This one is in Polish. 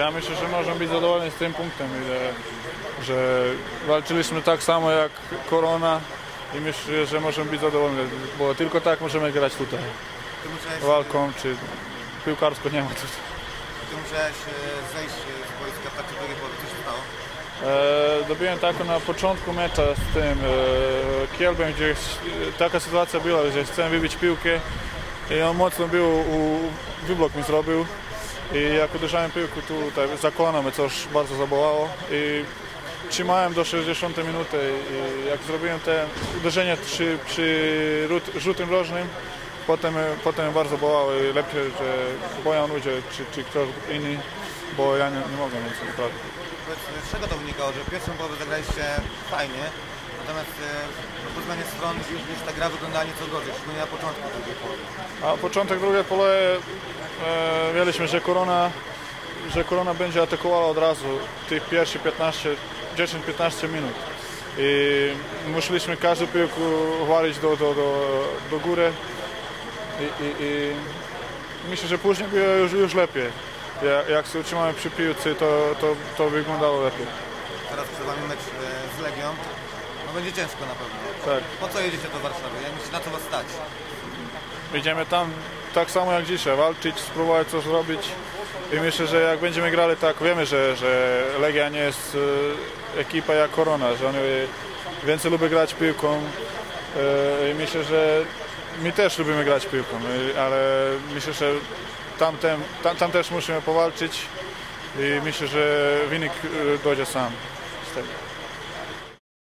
Ja myślę, że możemy być zadowoleni z tym punktem, że walczyliśmy tak samo jak Korona i myślę, że możemy być zadowoleni, bo tylko tak możemy grać tutaj. Walką czy piłkarsko nie ma tutaj. Ty musiałeś zejść z boiska tak, czy drugie połowy, co się stało? Dobiłem tak na początku mecza z tym Kielbem, gdzie taka sytuacja była, że chcę wybić piłkę i on mocno był, wyblok mi zrobił i jak uderzałem piłkę tutaj za kolanami, coś bardzo zabolało i trzymałem do 60 minuty i jak zrobiłem te uderzenie przy rzutem rożnym, potem bardzo bolało i lepiej, że boją ludzie czy ktoś inny, bo ja nie mogę nic naprawdę. Z czego to wynikało, że pierwszą połowę zagraliście fajnie, natomiast po zmianie stron już ta gra wyglądała nieco gorzej, szczególnie na początku drugiej połowy. A początek drugiej połowy wiedzieliśmy, że Korona będzie atakowała od razu tych pierwszych 10-15 minut. I musieliśmy każdą piłkę walić do góry i myślę, że później było już lepiej. Jak się utrzymamy przy piłce, to wyglądało lepiej. Teraz przed wami mecz z Legią. No będzie ciężko na pewno. Tak. Po co jedziecie do Warszawy? Jak myślicie, na co was stać? Idziemy tam tak samo jak dzisiaj, walczyć, spróbować coś zrobić. I myślę, że jak będziemy grali tak, wiemy, że Legia nie jest ekipa jak Korona, że oni więcej lubią grać piłką. I myślę, że my też lubimy grać piłką, ale myślę, że tam też musimy powalczyć i myślę, że wynik dojdzie sam z tego.